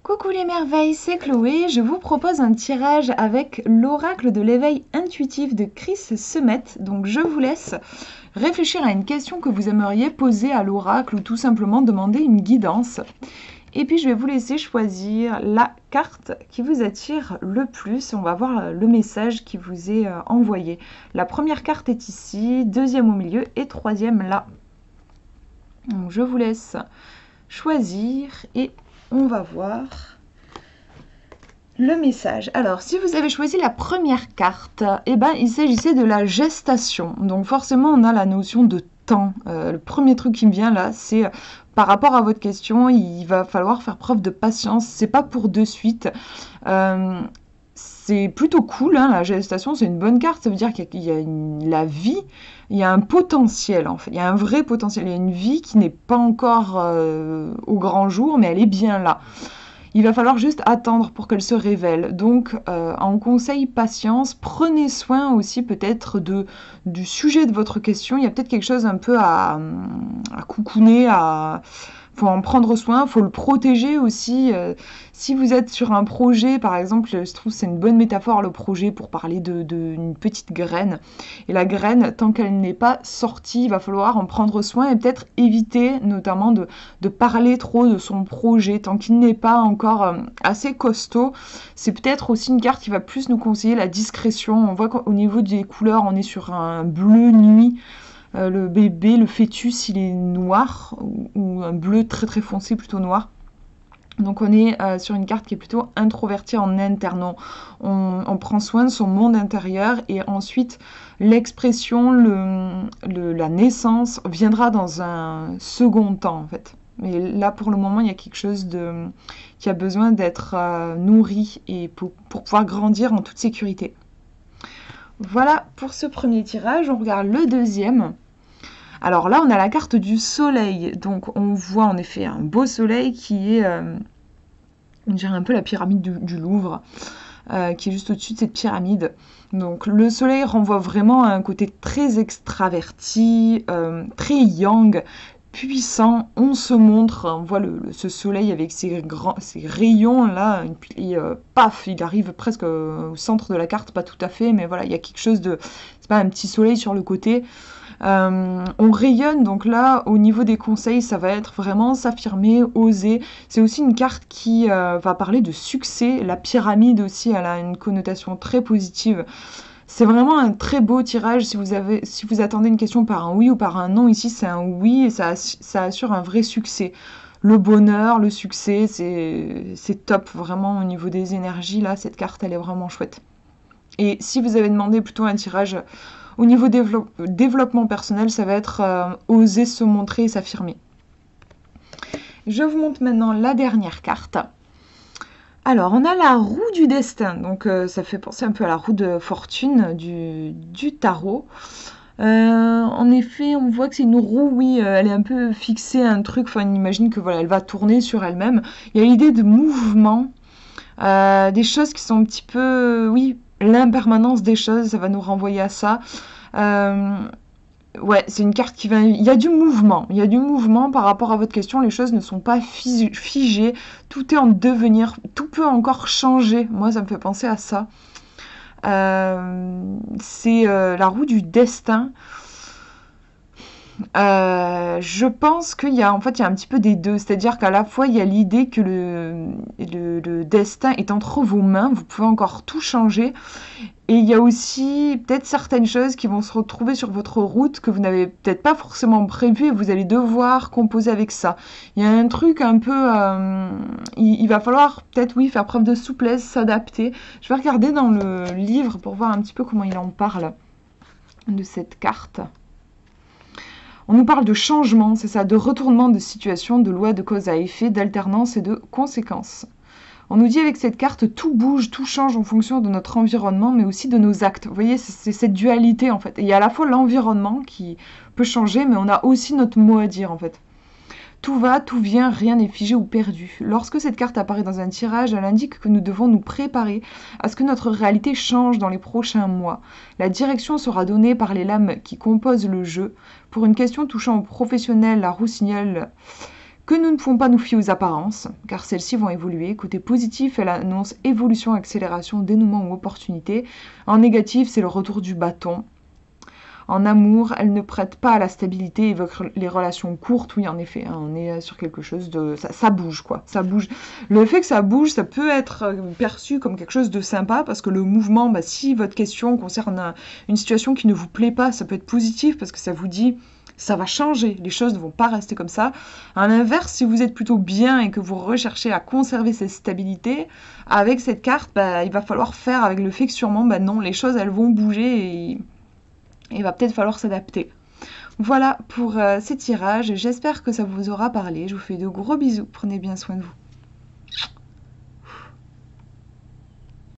Coucou les merveilles, c'est Chloé. Je vous propose un tirage avec l'oracle de l'éveil intuitif de Chris Semet. Donc je vous laisse réfléchir à une question que vous aimeriez poser à l'oracle ou tout simplement demander une guidance. Et puis je vais vous laisser choisir la carte qui vous attire le plus. On va voir le message qui vous est envoyé. La première carte est ici, deuxième au milieu et troisième là. Donc je vous laisse choisir et on va voir le message. Alors, si vous avez choisi la première carte, il s'agissait de la gestation. Donc forcément, on a la notion de temps. Le premier truc qui me vient là, c'est par rapport à votre question, il va falloir faire preuve de patience. C'est pas pour de suite. C'est plutôt cool, hein, la gestation, c'est une bonne carte. Ça veut dire qu'il y a la vie, il y a un potentiel en fait. Il y a un vrai potentiel. Il y a une vie qui n'est pas encore au grand jour, mais elle est bien là. Il va falloir juste attendre pour qu'elle se révèle. Donc, en conseil patience, prenez soin aussi peut-être du sujet de votre question. Il y a peut-être quelque chose un peu à coucouner, faut en prendre soin, faut le protéger aussi. Si vous êtes sur un projet, par exemple, je trouve que c'est une bonne métaphore le projet pour parler d'une petite graine. Et la graine, tant qu'elle n'est pas sortie, il va falloir en prendre soin et peut-être éviter notamment de parler trop de son projet tant qu'il n'est pas encore assez costaud. C'est peut-être aussi une carte qui va plus nous conseiller la discrétion. On voit qu'au niveau des couleurs, on est sur un bleu nuit. Le bébé, le fœtus, il est noir ou un bleu très très foncé, plutôt noir. Donc on est sur une carte qui est plutôt introvertie en interne. On prend soin de son monde intérieur et ensuite l'expression, la naissance viendra dans un second temps en fait. Mais là pour le moment il y a quelque chose qui a besoin d'être nourri et pour pouvoir grandir en toute sécurité. Voilà pour ce premier tirage, on regarde le deuxième. Alors là, on a la carte du soleil. Donc on voit en effet un beau soleil qui est, on dirait un peu la pyramide du Louvre, qui est juste au-dessus de cette pyramide. Donc le soleil renvoie vraiment à un côté très extraverti, très yang, puissant. On se montre, on voit ce soleil avec ses rayons là, et paf, il arrive presque au centre de la carte, pas tout à fait, mais voilà, il y a quelque chose de, c'est pas un petit soleil sur le côté. On rayonne, donc là, au niveau des conseils, ça va être vraiment s'affirmer, oser. C'est aussi une carte qui va parler de succès. La pyramide aussi, elle a une connotation très positive. C'est vraiment un très beau tirage. Si vous attendez une question par un oui ou par un non, ici c'est un oui et ça assure un vrai succès. Le bonheur, le succès, c'est top vraiment au niveau des énergies. Là, cette carte, elle est vraiment chouette. Et si vous avez demandé plutôt un tirage au niveau développement personnel, ça va être oser se montrer et s'affirmer. Je vous montre maintenant la dernière carte. Alors, on a la roue du destin. Donc, ça fait penser un peu à la roue de fortune du tarot. En effet, on voit que c'est une roue, oui, elle est un peu fixée à un truc. Enfin, on imagine que voilà, elle va tourner sur elle-même. Il y a l'idée de mouvement, des choses qui sont un petit peu, oui, l'impermanence des choses, ça va nous renvoyer à ça. Ouais, c'est une carte qui va... Il y a du mouvement. Il y a du mouvement par rapport à votre question. Les choses ne sont pas figées. Tout est en devenir. Tout peut encore changer. Moi, ça me fait penser à ça. C'est la roue du destin. Je pense qu'il y a, en fait, il y a un petit peu des deux. C'est-à-dire qu'à la fois, il y a l'idée que le destin est entre vos mains. Vous pouvez encore tout changer. Et il y a aussi peut-être certaines choses qui vont se retrouver sur votre route que vous n'avez peut-être pas forcément prévu et vous allez devoir composer avec ça. Il y a un truc un peu... il va falloir peut-être, oui, faire preuve de souplesse, s'adapter. Je vais regarder dans le livre pour voir un petit peu comment il en parle de cette carte. On nous parle de changement, c'est ça, de retournement de situation, de loi de cause à effet, d'alternance et de conséquences. On nous dit avec cette carte, tout bouge, tout change en fonction de notre environnement, mais aussi de nos actes. Vous voyez, c'est cette dualité en fait. Et il y a à la fois l'environnement qui peut changer, mais on a aussi notre mot à dire en fait. Tout va, tout vient, rien n'est figé ou perdu. Lorsque cette carte apparaît dans un tirage, elle indique que nous devons nous préparer à ce que notre réalité change dans les prochains mois. La direction sera donnée par les lames qui composent le jeu. Pour une question touchant aux professionnels, la roue signale que nous ne pouvons pas nous fier aux apparences, car celles-ci vont évoluer. Côté positif, elle annonce évolution, accélération, dénouement ou opportunité. En négatif, c'est le retour du bâton. En amour, elle ne prête pas à la stabilité, évoque les relations courtes. Oui, en effet, hein, on est sur quelque chose de... Ça bouge, quoi. Ça bouge. Le fait que ça bouge, ça peut être perçu comme quelque chose de sympa, parce que le mouvement, bah, si votre question concerne une situation qui ne vous plaît pas, ça peut être positif, parce que ça vous dit... Ça va changer, les choses ne vont pas rester comme ça. À l'inverse, si vous êtes plutôt bien et que vous recherchez à conserver cette stabilité, avec cette carte, bah, il va falloir faire avec le fait que sûrement, bah, non, les choses, elles vont bouger et il va peut-être falloir s'adapter. Voilà pour ces tirages. J'espère que ça vous aura parlé. Je vous fais de gros bisous. Prenez bien soin de vous.